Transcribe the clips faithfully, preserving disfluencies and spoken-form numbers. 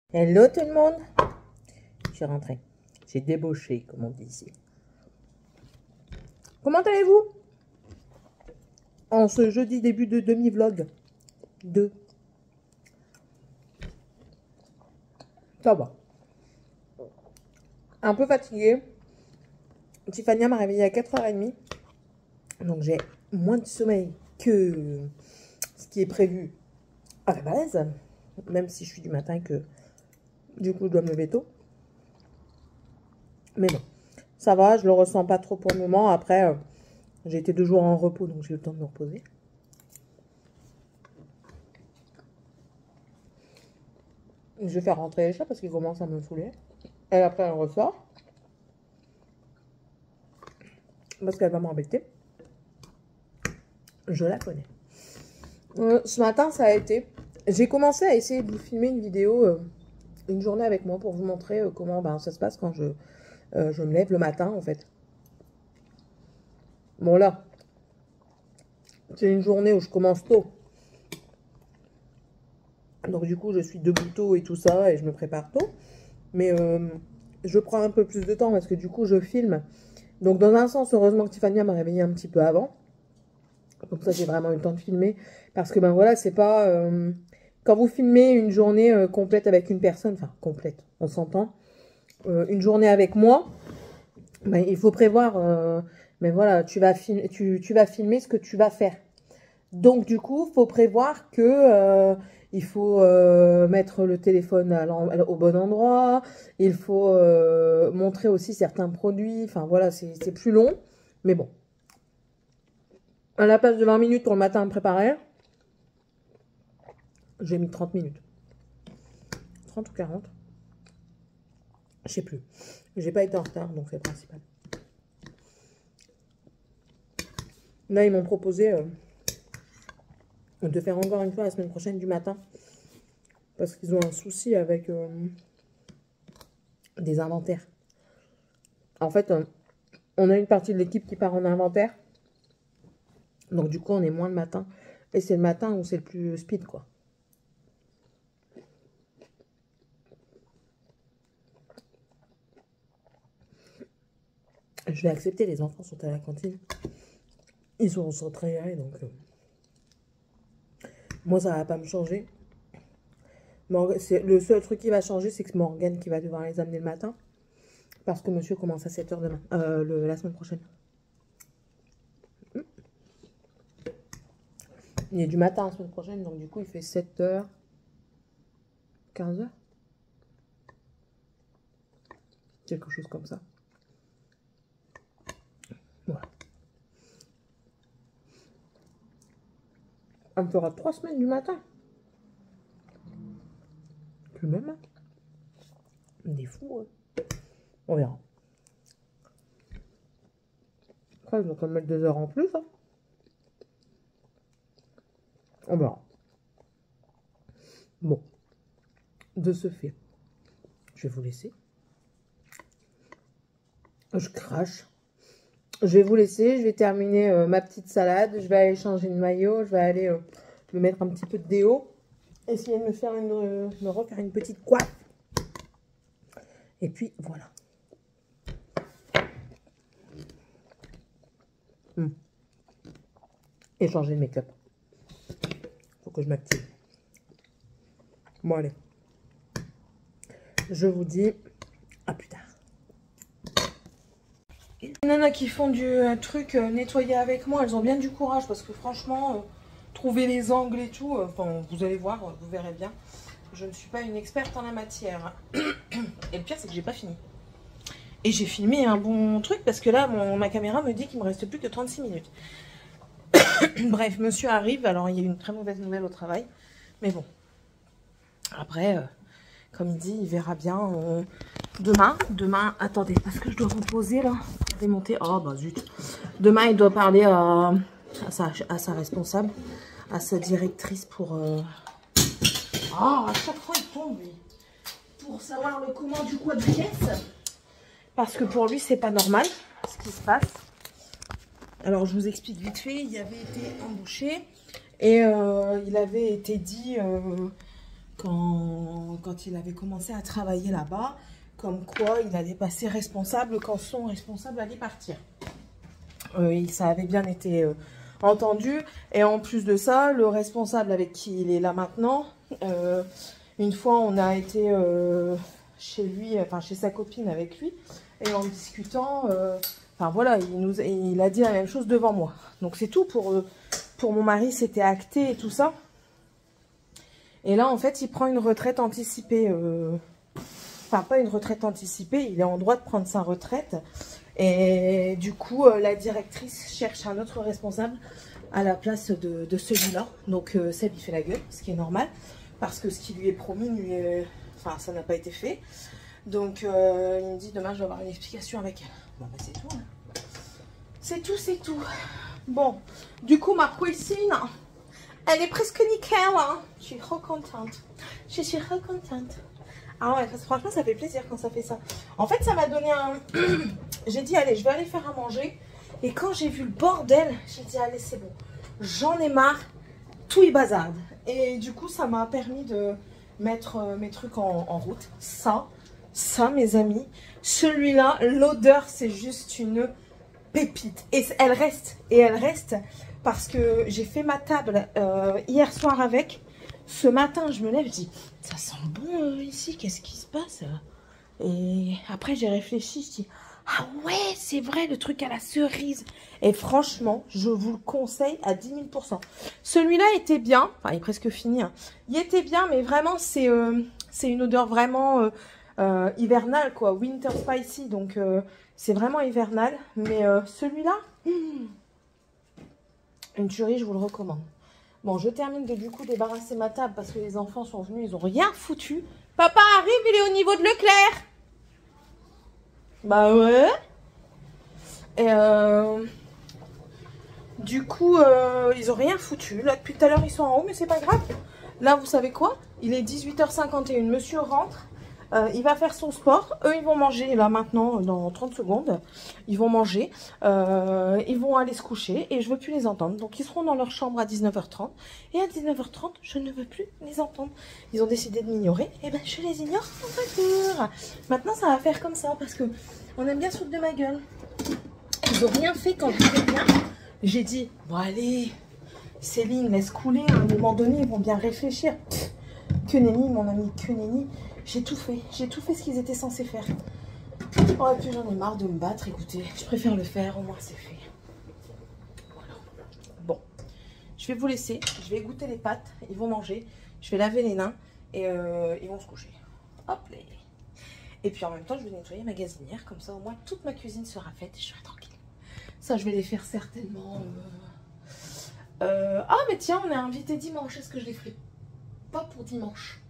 Hello tout le monde. Je suis rentrée. J'ai débauché, comme on dit ici. Comment allez-vous? En ce jeudi début de demi-vlog. deux. Ça va. Un peu fatiguée. Tiffany m'a réveillée à quatre heures trente. Donc j'ai moins de sommeil que ce qui est prévu à la base. Même si je suis du matin et que du coup je dois me lever tôt. Mais bon, ça va, je le ressens pas trop pour le moment. Après, euh, j'ai été deux jours en repos, donc j'ai eu le temps de me reposer. Je vais faire rentrer les chats parce qu'ils commencent à me saouler. Et après, elle ressort. Parce qu'elle va m'embêter. Je la connais. Euh, ce matin, ça a été... J'ai commencé à essayer de vous filmer une vidéo, euh, une journée avec moi, pour vous montrer euh, comment ben, ça se passe quand je, euh, je me lève le matin, en fait. Bon, là, c'est une journée où je commence tôt. Donc, du coup, je suis debout tôt et tout ça, et je me prépare tôt. Mais euh, je prends un peu plus de temps parce que, du coup, je filme. Donc, dans un sens, heureusement que Tiffany m'a réveillée un petit peu avant. Donc ça, j'ai vraiment eu le temps de filmer. Parce que, ben voilà, c'est pas... Euh, quand vous filmez une journée euh, complète avec une personne, enfin, complète, on s'entend, euh, une journée avec moi, ben, il faut prévoir... Euh, mais voilà, tu vas, tu, tu vas filmer ce que tu vas faire. Donc, du coup, il faut prévoir que... Euh, il faut euh, mettre le téléphone à au bon endroit. Il faut euh, montrer aussi certains produits. Enfin, voilà, c'est plus long. Mais bon. À la place de vingt minutes pour le matin à me préparer, j'ai mis trente minutes. trente ou quarante. Je sais plus. J'ai pas été en retard, donc c'est le principal. Là, ils m'ont proposé euh, de faire encore une fois la semaine prochaine du matin. Parce qu'ils ont un souci avec euh, des inventaires. En fait, euh, on a une partie de l'équipe qui part en inventaire. Donc, du coup, on est moins le matin. Et c'est le matin où c'est le plus speed, quoi. Je vais accepter, les enfants sont à la cantine. Ils sont concentrés, donc... Euh, moi, ça va pas me changer. Le seul truc qui va changer, c'est que Morgane qui va devoir les amener le matin. Parce que monsieur commence à sept heures demain. Euh, le, la semaine prochaine. Il est du matin la semaine prochaine, donc du coup, il fait sept heures. quinze heures. Quelque chose comme ça. Voilà. On me fera trois semaines du matin. Plus même. Des fous, hein. On verra. Après, je vais quand même mettre deux heures en plus. Hein. On verra. Bon. De ce fait, je vais vous laisser. Je crache. Je vais vous laisser. Je vais terminer euh, ma petite salade. Je vais aller changer de maillot. Je vais aller euh, me mettre un petit peu de déo. Essayer de me faire une, euh, me refaire une petite coiffe. Et puis, voilà. Hum. Et changer de make-up. Faut que je m'active. Bon, allez. Je vous dis à plus tard. Les nanas qui font du euh, truc euh, nettoyer avec moi, elles ont bien du courage parce que franchement, euh, trouver les angles et tout, enfin, euh, vous allez voir, euh, vous verrez bien. Je ne suis pas une experte en la matière. Et le pire, c'est que j'ai pas fini. Et j'ai filmé un bon truc parce que là, mon, ma caméra me dit qu'il me reste plus que trente-six minutes. Bref, monsieur arrive. Alors, il y a eu une très mauvaise nouvelle au travail. Mais bon. Après, euh, comme il dit, il verra bien euh, demain. Demain, attendez, parce que je dois reposer là. Démonter. Oh, bah zut. Demain, il doit parler à, à, sa, à sa responsable, à sa directrice pour... Euh... Oh, à chaque fois, il tombe, lui. Pour savoir le comment du quoi de pièce. Parce que pour lui, c'est pas normal ce qui se passe. Alors, je vous explique vite fait. Il avait été embauché et euh, il avait été dit... Euh, quand, quand il avait commencé à travailler là-bas, comme quoi il allait passer responsable quand son responsable allait partir. Euh, ça avait bien été euh, entendu. Et en plus de ça, le responsable avec qui il est là maintenant, euh, une fois on a été euh, chez lui, enfin chez sa copine avec lui, et en discutant, euh, enfin voilà, il, nous, il a dit la même chose devant moi. Donc c'est tout pour, euh, pour mon mari, c'était acté et tout ça. Et là en fait il prend une retraite anticipée. Euh, Enfin, pas une retraite anticipée, il est en droit de prendre sa retraite. Et du coup, euh, la directrice cherche un autre responsable à la place de, de celui-là. Donc, euh, Seb, il fait la gueule, ce qui est normal. Parce que ce qui lui est promis, lui est... enfin, ça n'a pas été fait. Donc, euh, il me dit, demain, je vais avoir une explication avec elle. Bon, bah, c'est tout. Hein. C'est tout, c'est tout. Bon, du coup, ma cuisine, elle est presque nickel. Hein. Je suis trop contente. Je suis trop contente. Ah ouais, franchement, ça fait plaisir quand ça fait ça. En fait, ça m'a donné un... J'ai dit, allez, je vais aller faire à manger. Et quand j'ai vu le bordel, j'ai dit, allez, c'est bon. J'en ai marre. Tout est bazarde. Et du coup, ça m'a permis de mettre euh, mes trucs en, en route. Ça, ça, mes amis. Celui-là, l'odeur, c'est juste une pépite. Et elle reste. Et elle reste parce que j'ai fait ma table euh, hier soir avec. Ce matin, je me lève, je dis, ça sent bon euh, ici, qu'est-ce qui se passe? Et après, j'ai réfléchi, je dis, ah ouais, c'est vrai, le truc à la cerise. Et franchement, je vous le conseille à dix mille pour cent. Celui-là était bien, enfin, il est presque fini. Hein. Il était bien, mais vraiment, c'est euh, c'est une odeur vraiment euh, euh, hivernale, quoi. Winter spicy, donc euh, c'est vraiment hivernal. Mais euh, celui-là, hmm, une tuerie, je vous le recommande. Bon, je termine de du coup débarrasser ma table parce que les enfants sont venus, ils ont rien foutu. Papa arrive, il est au niveau de Leclerc. Bah ouais. Et euh, du coup, euh, ils ont rien foutu. Là, depuis tout à l'heure, ils sont en haut, mais c'est pas grave. Là, vous savez quoi? Il est dix-huit heures cinquante et une. Monsieur rentre. Euh, il va faire son sport. Eux, ils vont manger là maintenant, dans trente secondes. Ils vont manger. Euh, ils vont aller se coucher et je veux plus les entendre. Donc, ils seront dans leur chambre à dix-neuf heures trente. Et à dix-neuf heures trente, je ne veux plus les entendre. Ils ont décidé de m'ignorer. Et ben, je les ignore en voiture. Maintenant, ça va faire comme ça parce que on aime bien se foutre de ma gueule. Ils n'ont rien fait quand j'étais bien. J'ai dit, bon allez, Céline, laisse couler. À un moment donné, ils vont bien réfléchir. Pff, que nenni, mon ami, que nenni. J'ai tout fait, j'ai tout fait ce qu'ils étaient censés faire. Oh, et puis j'en ai marre de me battre, écoutez, je préfère le faire, au moins c'est fait. Voilà. Bon, je vais vous laisser, je vais goûter les pâtes, ils vont manger, je vais laver les nains et euh, ils vont se coucher. Hop là. Et puis en même temps, je vais nettoyer ma gazinière, comme ça au moins toute ma cuisine sera faite et je serai tranquille. Ça, je vais les faire certainement... Euh... Euh... Ah, mais tiens, on est invité dimanche, est-ce que je les ferai pas pour dimanche?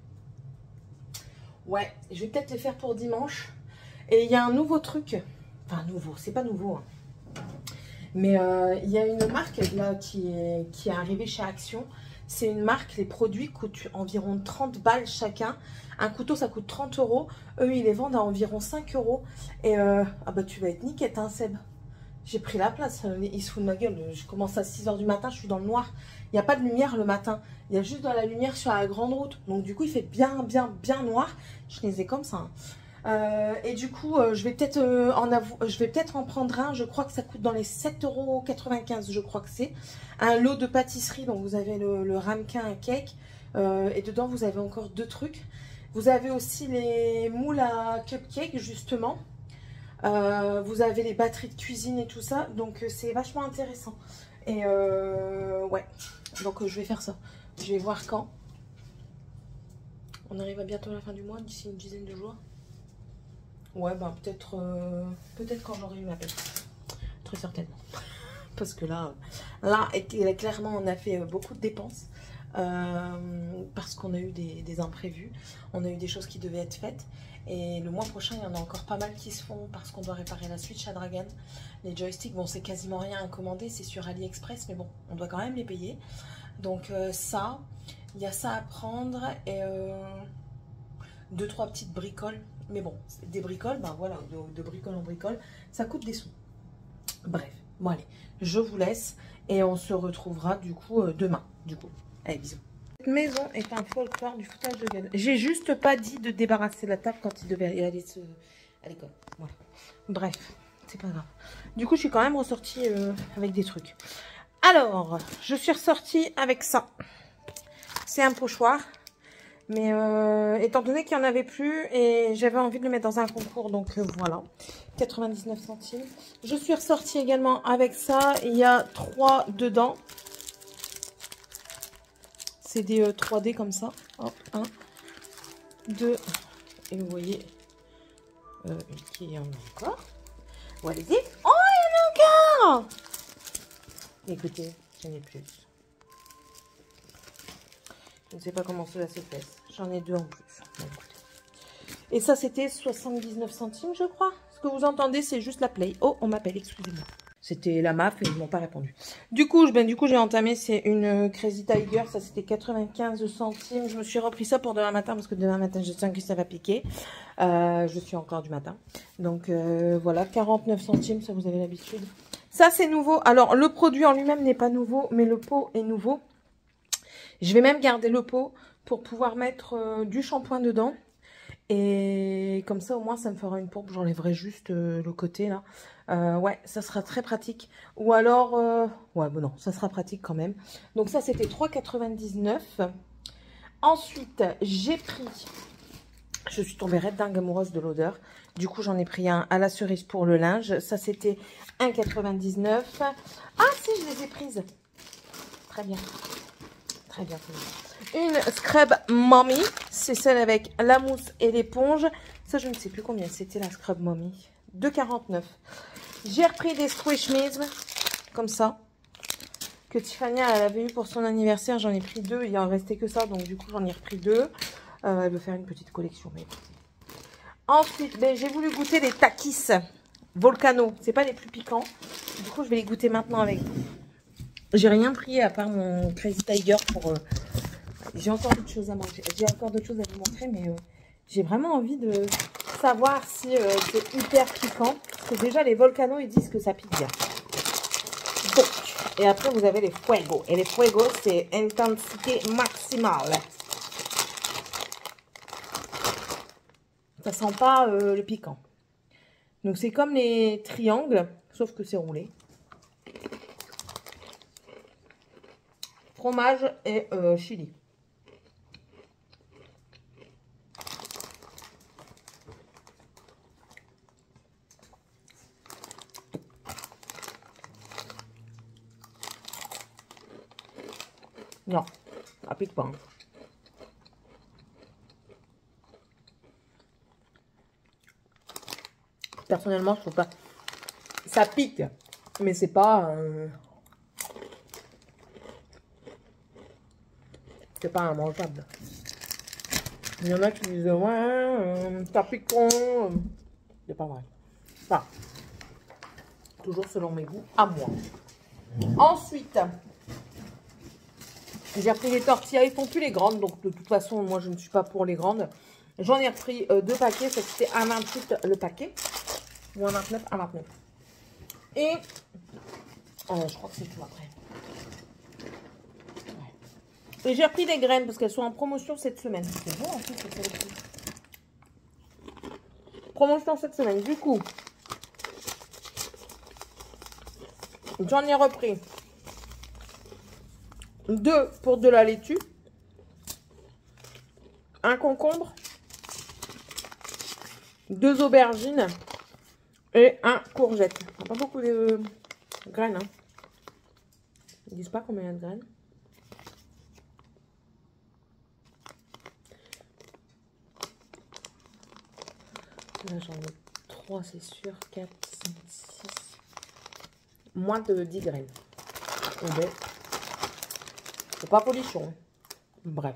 Ouais, je vais peut-être les faire pour dimanche. Et il y a un nouveau truc. Enfin, nouveau, c'est pas nouveau. Hein. Mais euh, il y a une marque là qui est, qui est arrivée chez Action. C'est une marque, les produits coûtent environ trente balles chacun. Un couteau, ça coûte trente euros. Eux, ils les vendent à environ cinq euros. Et euh, ah bah tu vas être niquette, hein, Seb. J'ai pris la place. Ils se foutent de ma gueule. Je commence à six heures du matin, je suis dans le noir. Il n'y a pas de lumière le matin. Il y a juste de la lumière sur la grande route. Donc du coup, il fait bien, bien, bien noir. Je les ai comme ça. Hein. Euh, et du coup, euh, je vais peut-être euh, en, peut en prendre un. Je crois que ça coûte dans les sept euros quatre-vingt-quinze. Je crois que c'est un lot de pâtisserie. Donc vous avez le, le ramequin, un cake. Euh, et dedans, vous avez encore deux trucs. Vous avez aussi les moules à cupcake, justement. Euh, vous avez les batteries de cuisine et tout ça. Donc euh, c'est vachement intéressant. Et euh, ouais. Donc euh, je vais faire ça. Je vais voir quand. On arrive à bientôt à la fin du mois, d'ici une dizaine de jours. Ouais, ben peut-être euh, peut-être quand j'aurai eu ma paie. Très certainement. Parce que là, là, clairement, on a fait beaucoup de dépenses. Euh, parce qu'on a eu des, des imprévus. On a eu des choses qui devaient être faites. Et le mois prochain, il y en a encore pas mal qui se font parce qu'on doit réparer la Switch à Dragon. Les joysticks, bon, c'est quasiment rien à commander. C'est sur AliExpress, mais bon, on doit quand même les payer. Donc euh, ça, il y a ça à prendre. Et euh, deux, trois petites bricoles. Mais bon, des bricoles, ben voilà, de, de bricole en bricole, ça coûte des sous. Bref, bon allez, je vous laisse et on se retrouvera du coup euh, demain. Du coup, allez, bisous. Cette maison est un folklore du foutage de gueule. J'ai juste pas dit de débarrasser la table quand il devait aller se... à l'école. Voilà. Bref, c'est pas grave. Du coup, je suis quand même ressortie euh, avec des trucs. Alors, je suis ressortie avec ça. C'est un pochoir. Mais euh, étant donné qu'il n'y en avait plus et j'avais envie de le mettre dans un concours, donc euh, voilà, quatre-vingt-dix-neuf centimes. Je suis ressortie également avec ça. Il y a trois dedans. C'est des euh, trois D comme ça. Hop, un, deux. Et vous voyez euh, qu'il y en a encore. Voilà. Oh, il y en a encore. Écoutez, j'en ai plus. Je ne sais pas comment cela se fait. J'en ai deux en plus. Bon, et ça, c'était soixante-dix-neuf centimes, je crois. Ce que vous entendez, c'est juste la Play. Oh, on m'appelle, excusez-moi. C'était la M A F et ils ne m'ont pas répondu. Du coup, ben, du coup, j'ai entamé, c'est une Crazy Tiger. Ça, c'était quatre-vingt-quinze centimes. Je me suis repris ça pour demain matin parce que demain matin, je sens que ça va piquer. Euh, je suis encore du matin. Donc, euh, voilà, quarante-neuf centimes, ça vous avez l'habitude. Ça, c'est nouveau. Alors, le produit en lui-même n'est pas nouveau, mais le pot est nouveau. Je vais même garder le pot pour pouvoir mettre euh, du shampoing dedans. Et comme ça, au moins, ça me fera une pourbe. J'enlèverai juste euh, le côté, là. Euh, ouais, ça sera très pratique. Ou alors... Euh... Ouais, bon non, ça sera pratique quand même. Donc ça, c'était trois quatre-vingt-dix-neuf. Ensuite, j'ai pris... Je suis tombée red dingue amoureuse de l'odeur. Du coup, j'en ai pris un à la cerise pour le linge. Ça, c'était un quatre-vingt-dix-neuf. Ah, si, je les ai prises. Très bien. Très bien. Une Scrub Mommy. C'est celle avec la mousse et l'éponge. Ça, je ne sais plus combien c'était la Scrub Mommy. deux quarante-neuf. J'ai repris des Squish Me's. Comme ça. Que Tiffany, elle avait eu pour son anniversaire. J'en ai pris deux. Il en restait que ça. Donc, du coup, j'en ai repris deux. Euh, elle veut faire une petite collection. Mais... Ensuite, ben, j'ai voulu goûter les Takis Volcano. C'est pas les plus piquants. Du coup, je vais les goûter maintenant avec vous. J'ai rien pris à part mon Crazy Tiger pour... Euh... J'ai encore d'autres choses à manger. J'ai encore d'autres choses à vous montrer, mais euh, j'ai vraiment envie de savoir si euh, c'est hyper piquant. Parce que déjà, les Volcano, ils disent que ça pique bien. Donc, et après, vous avez les Fuego. Et les Fuego, c'est intensité maximale. Ça sent pas euh, le piquant. Donc, c'est comme les triangles, sauf que c'est roulé. Fromage et euh, chili. Non, ça pique pas. Personnellement, je trouve pas. Ça pique, mais c'est pas. Euh... C'est pas immangeable. Il y en a qui disent ouais, euh, ça pique. Euh... C'est pas vrai. Enfin, toujours selon mes goûts à moi. Ensuite, j'ai repris les tortillas. Ils font plus les grandes, donc de toute façon, moi je ne suis pas pour les grandes. J'en ai repris euh, deux paquets. C'était un vingt-huit le paquet. Ou un vingt-neuf, un vingt-neuf. Et euh, je crois que c'est tout après. Ouais. Et j'ai repris des graines parce qu'elles sont en promotion cette semaine. C'est bon en plus, c'est promotion cette semaine. Du coup, j'en ai repris deux pour de la laitue, un concombre, deux aubergines et un courgette. Pas beaucoup de graines. Hein. Ils disent pas combien il y a de graines. Là, j'en ai trois, c'est sûr. quatre, cinq, six. Moins de dix graines. Ben, c'est pas polichon. Bref.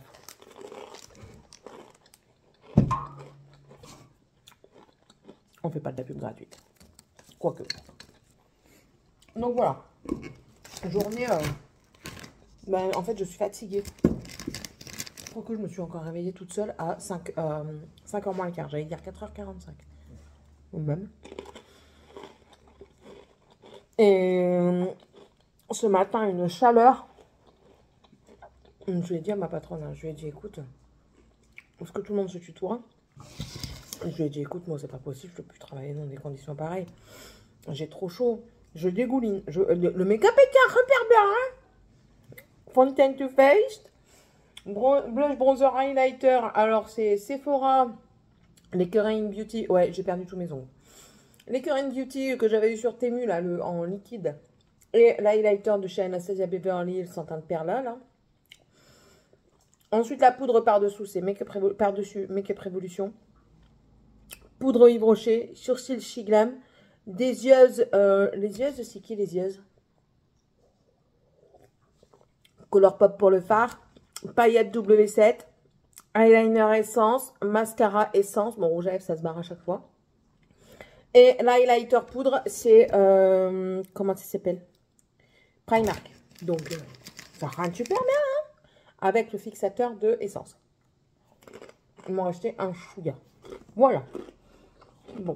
On fait pas de la pub gratuite. Quoique. Donc voilà. Journée. Euh, ben, en fait, je suis fatiguée. Je crois que je me suis encore réveillée toute seule à cinq heures moins le quart. J'allais dire quatre heures quarante-cinq. Ou même. Et ce matin, une chaleur. Je lui ai dit à ma patronne, hein, je lui ai dit, écoute, est-ce que tout le monde se tutoie? Je lui ai dit, écoute, moi, c'est pas possible, je peux plus travailler dans des conditions pareilles. J'ai trop chaud, je dégouline. Je, le le make-up était super bien, hein. Fontaine to face, bron blush, bronzer, highlighter. Alors, c'est Sephora, les Kering Beauty. Ouais, j'ai perdu tous mes ongles. Les Kering Beauty que j'avais eu sur Temu, là, le, en liquide. Et l'highlighter de chez Anastasia Beverly Hills en teint de perla, là. Ensuite, la poudre par-dessous, c'est Make-up Révo- par-dessus Make-up Révolution. Poudre Yves Rocher, sourcils Shiglam. Des yeux, euh, les yeux, c'est qui les yeux? Color Pop pour le fard. Paillettes W sept. Eyeliner Essence. Mascara Essence. Bon, rouge à lèvres, ça se barre à chaque fois. Et l'highlighter poudre, c'est, euh, comment ça s'appelle? Primark. Donc, euh, ça rend super bien, hein, avec le fixateur de Essence. Ils m'ont acheté un chouïa. Voilà. Bon.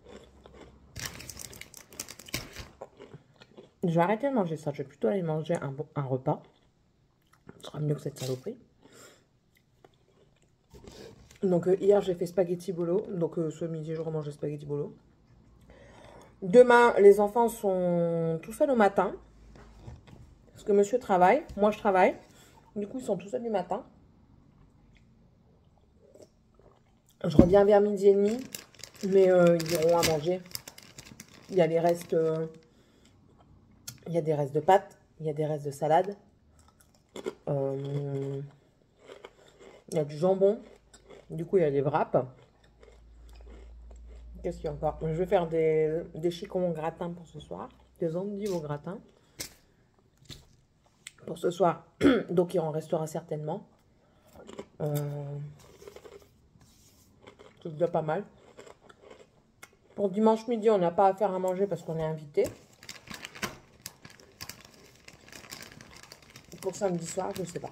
Je vais arrêter de manger ça. Je vais plutôt aller manger un, bon, un repas. Ce sera mieux que cette saloperie. Donc, euh, hier, j'ai fait spaghetti bolo. Donc, euh, ce midi, je remange spaghetti bolo. Demain, les enfants sont tout seuls au matin. Parce que monsieur travaille. Moi, je travaille. Du coup, ils sont tout seuls du matin. Je reviens vers midi et demi. Mais euh, ils iront à manger. Il y a les restes... Euh, il y a des restes de pâtes. Il y a des restes de salade. Euh, il y a du jambon. Du coup, il y a des wraps. Qu'est-ce qu'il y a encore? Je vais faire des, des chicons au gratin pour ce soir. Des endives au gratin. Pour ce soir. Donc, il en restera certainement. Euh, C'est déjà pas mal. Pour dimanche midi, on n'a pas à faire à manger parce qu'on est invité. Pour samedi soir, je ne sais pas.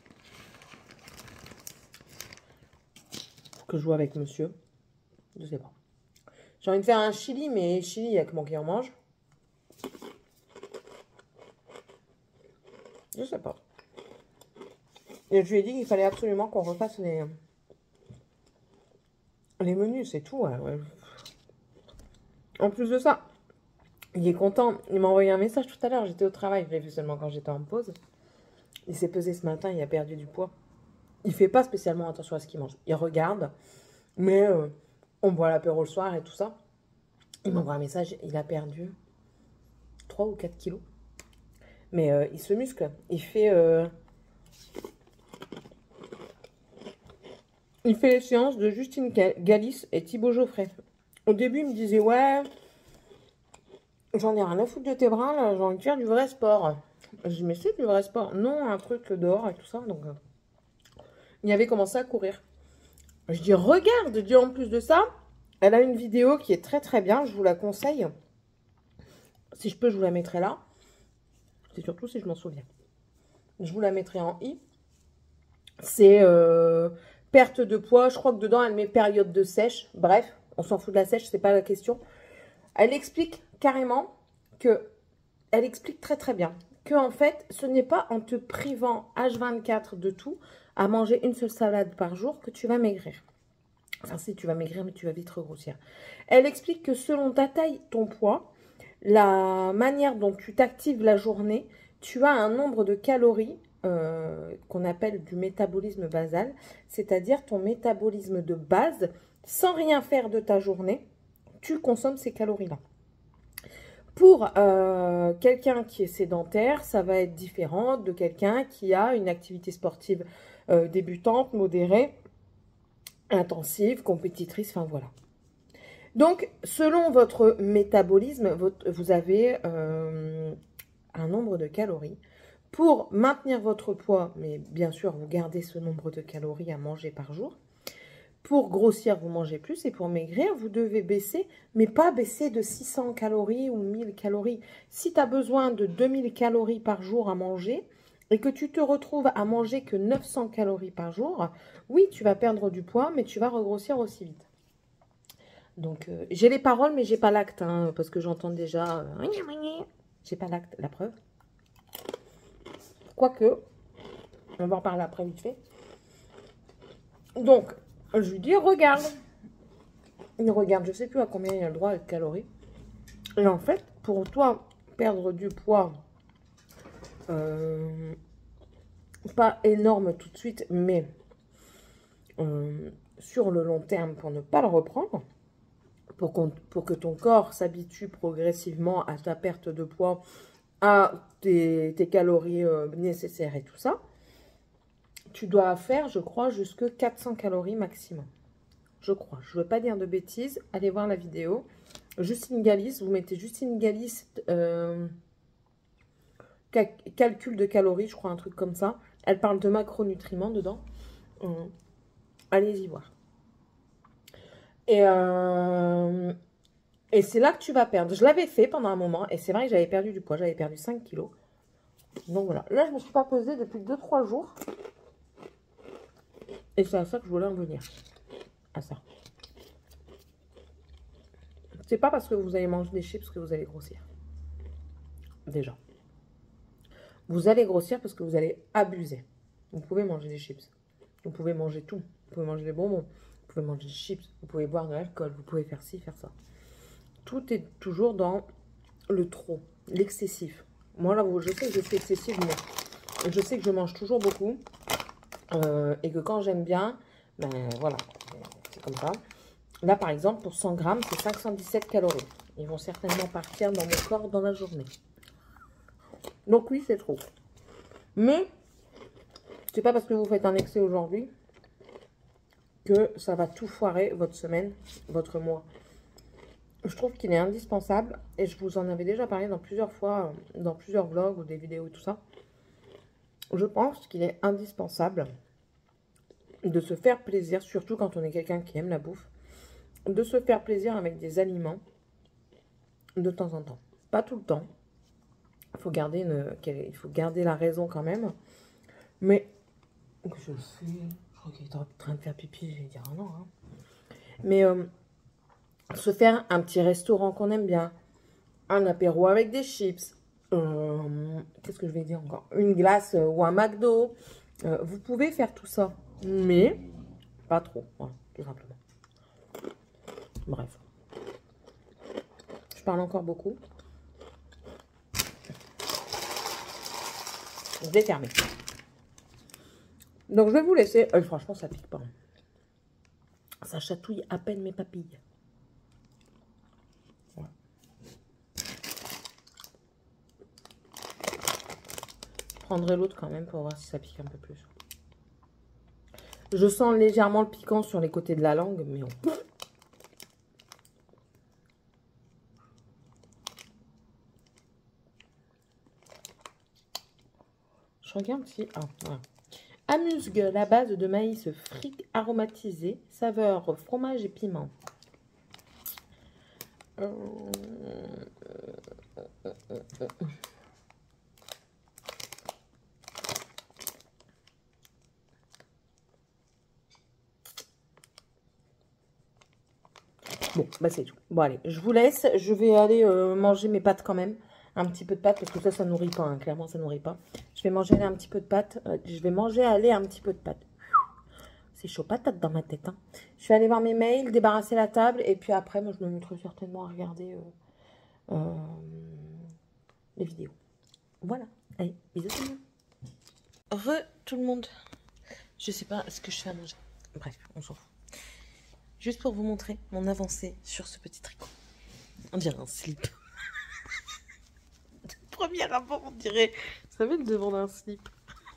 Faut que je joue avec monsieur. Je ne sais pas. J'ai envie de faire un chili, mais chili, il n'y a que moi qui en mange. Je sais pas. Et je lui ai dit qu'il fallait absolument qu'on refasse les, les menus, c'est tout. Hein, ouais. En plus de ça, il est content. Il m'a envoyé un message tout à l'heure. J'étais au travail. Je l'ai vu seulement quand j'étais en pause. Il s'est pesé ce matin. Il a perdu du poids. Il fait pas spécialement attention à ce qu'il mange. Il regarde. Mais euh, on boit l'apéro le soir et tout ça. Il m'envoie un message. Il a perdu trois ou quatre kilos. Mais euh, il se muscle. Il fait... Euh, il fait les séances de Justine Galis et Thibaut Geoffrey. Au début, il me disait, ouais, j'en ai rien à foutre de tes bras, là, j'ai envie de faire du vrai sport. Je dis, mais c'est du vrai sport. Non, un truc dehors et tout ça. Donc, euh, il avait commencé à courir. Je dis, regarde, je dis, en plus de ça, elle a une vidéo qui est très très bien, je vous la conseille. Si je peux, je vous la mettrai là. C'est surtout si je m'en souviens. Je vous la mettrai en i. C'est euh, perte de poids. Je crois que dedans, elle met période de sèche. Bref, on s'en fout de la sèche, c'est pas la question. Elle explique carrément que, elle explique très très bien, que en fait, ce n'est pas en te privant H vingt-quatre de tout, à manger une seule salade par jour, que tu vas maigrir. Enfin, si, tu vas maigrir, mais tu vas vite regrossir. Elle explique que selon ta taille, ton poids, la manière dont tu t'actives la journée, tu as un nombre de calories euh, qu'on appelle du métabolisme basal, c'est-à-dire ton métabolisme de base, sans rien faire de ta journée, tu consommes ces calories-là. Pour euh, quelqu'un qui est sédentaire, ça va être différent de quelqu'un qui a une activité sportive euh, débutante, modérée, intensive, compétitrice, enfin voilà. Donc, selon votre métabolisme, votre, vous avez euh, un nombre de calories. Pour maintenir votre poids, mais bien sûr, vous gardez ce nombre de calories à manger par jour. Pour grossir, vous mangez plus. Et pour maigrir, vous devez baisser, mais pas baisser de six cents calories ou mille calories. Si tu as besoin de deux mille calories par jour à manger et que tu te retrouves à manger que neuf cents calories par jour, oui, tu vas perdre du poids, mais tu vas regrossir aussi vite. Donc, euh, j'ai les paroles, mais j'ai pas l'acte, hein, parce que j'entends déjà... Euh, j'ai pas l'acte, la preuve. Quoique, On va en parler après vite fait. Donc, je lui dis, regarde. Il regarde, je sais plus à combien il a le droit de calories. Et en fait, pour toi, perdre du poids, euh, pas énorme tout de suite, mais euh, sur le long terme, pour ne pas le reprendre, pour, qu'on, pour que ton corps s'habitue progressivement à ta perte de poids, à tes, tes calories euh, nécessaires et tout ça, tu dois faire, je crois, jusque quatre cents calories maximum. Je crois. Je ne veux pas dire de bêtises. Allez voir la vidéo. Justine Galis, vous mettez Justine Galis, euh, cal calcul de calories, je crois, un truc comme ça. Elle parle de macronutriments dedans. Euh, Allez-y voir. Et, euh, et c'est là que tu vas perdre. Je l'avais fait pendant un moment. Et c'est vrai que j'avais perdu du poids. J'avais perdu cinq kilos. Donc voilà. Là, je ne me suis pas pesée depuis deux trois jours. Et c'est à ça que je voulais en venir. À ça. C'est pas parce que vous allez manger des chips que vous allez grossir. Déjà. Vous allez grossir parce que vous allez abuser. Vous pouvez manger des chips. Vous pouvez manger tout. Vous pouvez manger des bonbons. Vous pouvez manger des chips. Vous pouvez boire de l'alcool. Vous pouvez faire ci, faire ça. Tout est toujours dans le trop. L'excessif. Moi, là, je sais que je suis excessive, mais je sais que je mange toujours beaucoup. Euh, et que quand j'aime bien, ben voilà, c'est comme ça. Là, par exemple, pour cent grammes, c'est cinq cent dix-sept calories. Ils vont certainement partir dans mon corps dans la journée. Donc oui, c'est trop. Mais, c'est pas parce que vous faites un excès aujourd'hui que ça va tout foirer votre semaine, votre mois. Je trouve qu'il est indispensable, et je vous en avais déjà parlé dans plusieurs fois, dans plusieurs vlogs ou des vidéos et tout ça. Je pense qu'il est indispensable de se faire plaisir, surtout quand on est quelqu'un qui aime la bouffe, de se faire plaisir avec des aliments de temps en temps. Pas tout le temps. Il faut garder, une, il faut garder la raison quand même. Mais, je le fais, je crois qu'il est en train de faire pipi, je vais dire ah non. Hein. Mais, euh, se faire un petit restaurant qu'on aime bien, un apéro avec des chips, euh, qu'est-ce que je vais dire encore, une glace euh, ou un McDo. Euh, vous pouvez faire tout ça, mais pas trop, voilà, tout simplement. Bref. Je parle encore beaucoup. Je vais fermer. Donc, je vais vous laisser. Euh, franchement, ça pique pas. Ça chatouille à peine mes papilles. Voilà. Je prendrai l'autre quand même pour voir si ça pique un peu plus. Je sens légèrement le piquant sur les côtés de la langue, mais on... Je regarde si... Ah, voilà. Amuse-gueule à base de maïs frit aromatisé, saveur fromage et piment. Euh... Bon, bah c'est tout. Bon, allez, je vous laisse. Je vais aller euh, manger mes pâtes quand même. Un petit peu de pâtes, parce que ça, ça nourrit pas. Hein. Clairement, ça nourrit pas. Je vais manger aller un petit peu de pâtes. Euh, je vais manger aller un petit peu de pâtes. C'est chaud patate dans ma tête. Hein. Je vais aller voir mes mails, débarrasser la table. Et puis après, moi, je me mettrai certainement à regarder euh, euh, les vidéos. Voilà. Allez, bisous tout le monde. Re tout le monde. Je sais pas ce que je fais à manger. Bref, on s'en fout. Juste pour vous montrer mon avancée sur ce petit tricot. On dirait un slip. Premier rapport, on dirait. Vous savez, le devant d'un slip.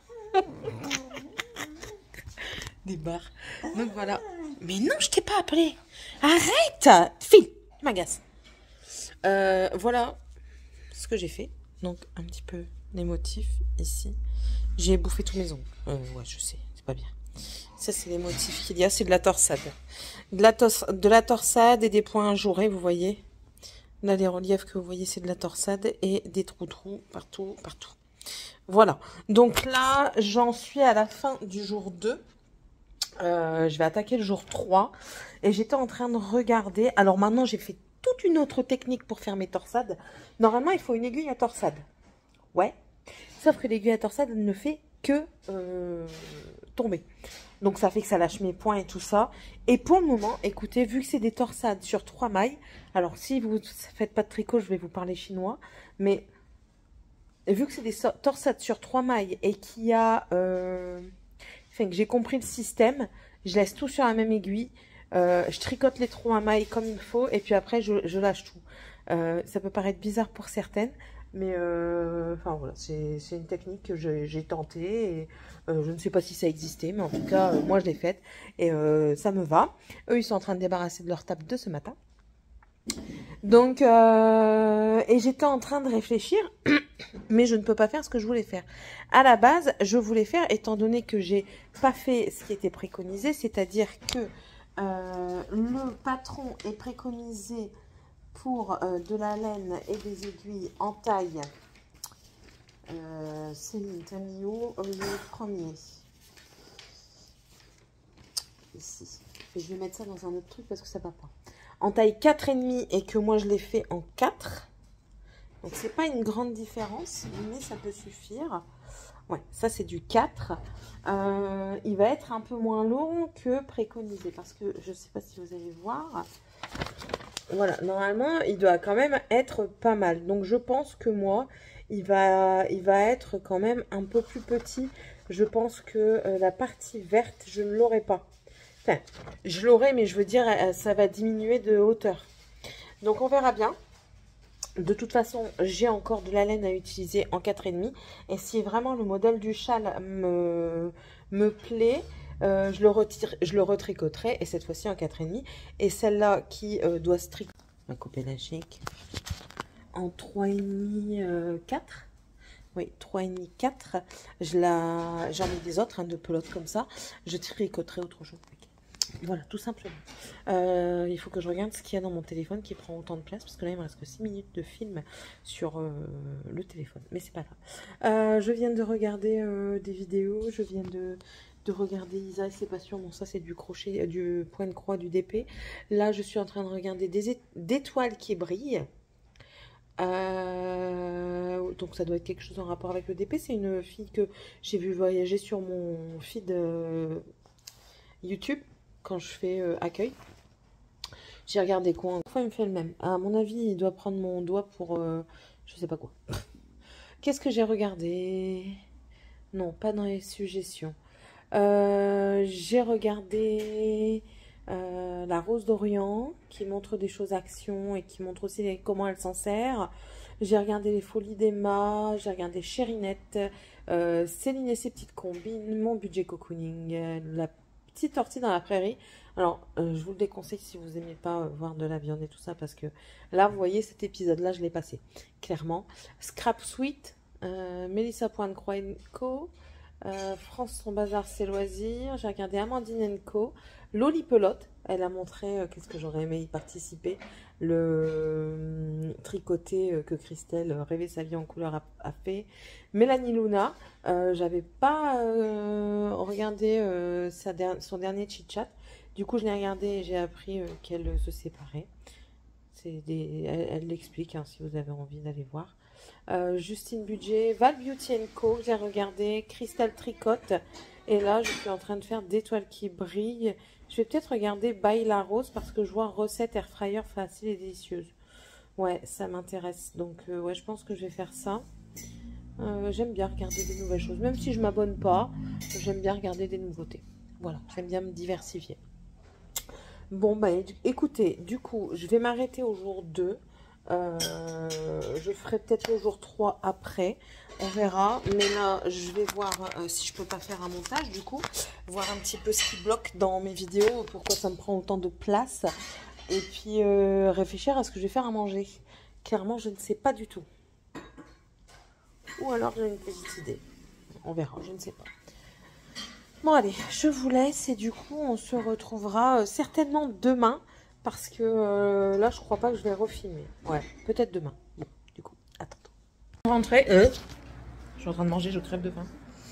Des barres. Donc voilà. Mais non, je t'ai pas appelé. Arrête. File. Tu m'agaces. Euh, voilà ce que j'ai fait. Donc un petit peu les motifs ici. J'ai bouffé tous mes ongles. Euh, ouais, je sais. C'est pas bien. Ça, c'est les motifs qu'il y a. C'est de la torsade. De la, tos de la torsade et des points ajourés, vous voyez. Là, les reliefs que vous voyez, c'est de la torsade et des trous-trous partout, partout. Voilà. Donc là, j'en suis à la fin du jour deux. Euh, je vais attaquer le jour trois. Et j'étais en train de regarder. Alors maintenant, j'ai fait toute une autre technique pour faire mes torsades. Normalement, il faut une aiguille à torsade. Ouais. Sauf que l'aiguille à torsade, elle ne fait que euh, tomber. Donc ça fait que ça lâche mes poings et tout ça. Et pour le moment, écoutez, vu que c'est des torsades sur trois mailles, alors si vous ne faites pas de tricot, je vais vous parler chinois, mais vu que c'est des torsades sur trois mailles et qu'il y a, euh, enfin que j'ai compris le système, je laisse tout sur la même aiguille, euh, je tricote les trois mailles comme il faut et puis après je, je lâche tout. Euh, ça peut paraître bizarre pour certaines, mais euh, enfin voilà, c'est une technique que j'ai tentée et euh, je ne sais pas si ça existait, mais en tout cas euh, moi je l'ai faite et euh, ça me va. Eux ils sont en train de débarrasser de leur table de ce matin. Donc euh, et j'étais en train de réfléchir, mais je ne peux pas faire ce que je voulais faire. À la base, je voulais faire, étant donné que j'ai pas fait ce qui était préconisé, c'est-à-dire que euh, le patron est préconisé pour euh, de la laine et des aiguilles en taille. Euh, Céline, t'as mis où le premier? Ici. Et je vais mettre ça dans un autre truc parce que ça va pas. En taille quatre virgule cinq et que moi je l'ai fait en quatre. Donc c'est pas une grande différence, mais ça peut suffire. Ouais, ça c'est du quatre. Euh, il va être un peu moins long que préconisé parce que je sais pas si vous allez voir. Voilà, normalement, il doit quand même être pas mal. Donc, je pense que moi, il va, il va être quand même un peu plus petit. Je pense que euh, la partie verte, je ne l'aurai pas. Enfin, je l'aurai, mais je veux dire, ça va diminuer de hauteur. Donc, on verra bien. De toute façon, j'ai encore de la laine à utiliser en quatre virgule cinq. Et si vraiment le modèle du châle me, me plaît... Euh, je, le retire, je le retricoterai et cette fois-ci en quatre virgule cinq. Et celle-là qui euh, doit se tricoter, on va couper la chic, en trois virgule cinq, euh, quatre. Oui, trois virgule cinq, quatre. J'en ai des autres, hein, de pelotes comme ça. Je tricoterai autre chose. Voilà, tout simplement. Euh, il faut que je regarde ce qu'il y a dans mon téléphone qui prend autant de place. Parce que là, il me reste que six minutes de film sur euh, le téléphone. Mais c'est pas grave. Euh, je viens de regarder euh, des vidéos. Je viens de... de regarder Isa et ses passions. Bon, ça c'est du crochet, du point de croix, du D P. Là, je suis en train de regarder des, des étoiles qui brillent. Euh, donc ça doit être quelque chose en rapport avec le D P. C'est une fille que j'ai vu voyager sur mon feed euh, YouTube quand je fais euh, accueil. J'ai regardé quoi. Une fois, il me fait le même. À mon avis, il doit prendre mon doigt pour euh, je sais pas quoi. Qu'est-ce que j'ai regardé? Non, pas dans les suggestions. Euh, j'ai regardé euh, La Rose d'Orient qui montre des choses action et qui montre aussi les, comment elle s'en sert. J'ai regardé Les Folies d'Emma, j'ai regardé Chérinette, euh, Céline et ses petites combines, Mon budget cocooning, euh, La petite ortie dans la prairie. Alors, euh, je vous le déconseille si vous n'aimez pas euh, voir de la viande et tout ça parce que là, vous voyez, cet épisode-là, je l'ai passé, clairement. Scrap Sweet, euh, Mélissa Pointe Croix Co. Euh, France son bazar c'est loisirs. J'ai regardé Amandine Co. Loli Pelote, elle a montré euh, qu'est-ce que j'aurais aimé y participer, le euh, tricoté euh, que Christelle euh, Rêver sa vie en couleur a, a fait. Mélanie Luna, euh, j'avais pas euh, regardé euh, sa der son dernier chit chat, du coup je l'ai regardé et j'ai appris euh, qu'elle euh, se séparait. C'est des... elle l'explique hein, si vous avez envie d'aller voir. Euh, Justine Budget, Val Beauty Co, j'ai regardé, Christelle Tricote, et là je suis en train de faire d'étoiles qui brillent. Je vais peut-être regarder By La Rose parce que je vois recette air fryer facile et délicieuse. Ouais, ça m'intéresse, donc euh, ouais, je pense que je vais faire ça. Euh, j'aime bien regarder des nouvelles choses, même si je m'abonne pas, j'aime bien regarder des nouveautés. Voilà, j'aime bien me diversifier. Bon, bah écoutez, du coup, je vais m'arrêter au jour deux. Euh, je ferai peut-être le jour trois après, on verra, mais là je vais voir euh, si je peux pas faire un montage, du coup voir un petit peu ce qui bloque dans mes vidéos, pourquoi ça me prend autant de place, et puis euh, réfléchir à ce que je vais faire à manger. Clairement je ne sais pas du tout, ou alors j'ai une petite idée, on verra, je ne sais pas. Bon allez, je vous laisse et du coup on se retrouvera euh, certainement demain. Parce que euh, là, je crois pas que je vais refilmer. Ouais, peut-être demain. Bon, du coup, attends. Rentrer. Euh, je suis en train de manger, je crève de faim.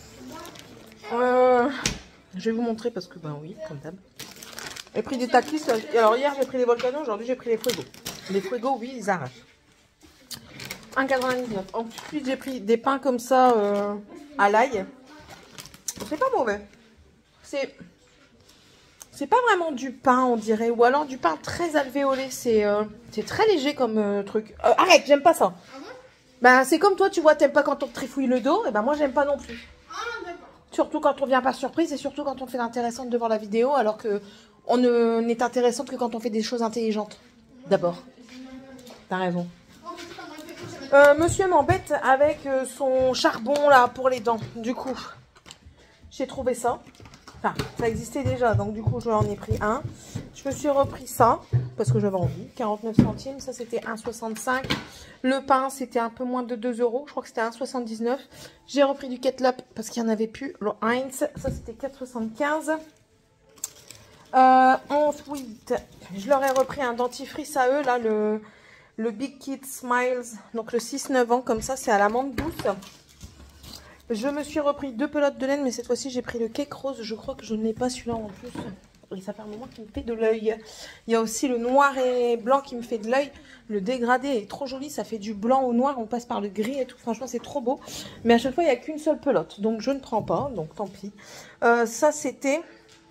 Euh, je vais vous montrer parce que, ben oui, comme d'hab. J'ai pris des takis. Alors, hier, j'ai pris les volcanos. Aujourd'hui, j'ai pris les fuego. Les fuego, oui, ils arrachent. un quatre-vingt-dix-neuf. Ensuite, j'ai pris des pains comme ça euh, à l'ail. C'est pas mauvais. C'est... C'est pas vraiment du pain, on dirait. Ou alors du pain très alvéolé. C'est euh, très léger comme euh, truc. Euh, arrête, j'aime pas ça. Ah bon? Bah, c'est comme toi, tu vois, t'aimes pas quand on te trifouille le dos. Et ben moi, j'aime pas non plus. Ah, d'accord. Surtout quand on vient par surprise et surtout quand on fait l'intéressante devant la vidéo. Alors que on ne n'est intéressante que quand on fait des choses intelligentes. D'abord. T'as raison. Euh, monsieur m'embête avec euh, son charbon là pour les dents. Du coup, j'ai trouvé ça. Enfin, ça existait déjà, donc du coup, j'en ai pris un. Je me suis repris ça, parce que j'avais envie. quarante-neuf centimes, ça c'était un soixante-cinq. Le pain, c'était un peu moins de deux euros. Je crois que c'était un soixante-dix-neuf. J'ai repris du ketchup, parce qu'il n'y en avait plus. Le Heinz, ça c'était quatre soixante-quinze. Euh, ensuite, je leur ai repris un dentifrice à eux, là, le, le Big Kid Smiles. Donc le six neuf ans, comme ça, c'est à l'amande douce. Je me suis repris deux pelotes de laine, mais cette fois-ci, j'ai pris le cake rose. Je crois que je ne l'ai pas celui-là en plus. Et ça fait un moment qu'il me fait de l'œil. Il y a aussi le noir et blanc qui me fait de l'œil. Le dégradé est trop joli. Ça fait du blanc au noir. On passe par le gris et tout. Franchement, c'est trop beau. Mais à chaque fois, il n'y a qu'une seule pelote. Donc, je ne prends pas. Donc, tant pis. Euh, ça, c'était